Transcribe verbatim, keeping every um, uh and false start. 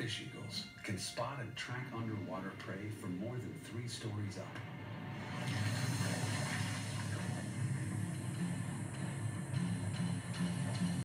Fish eagles can spot and track underwater prey from more than three stories up.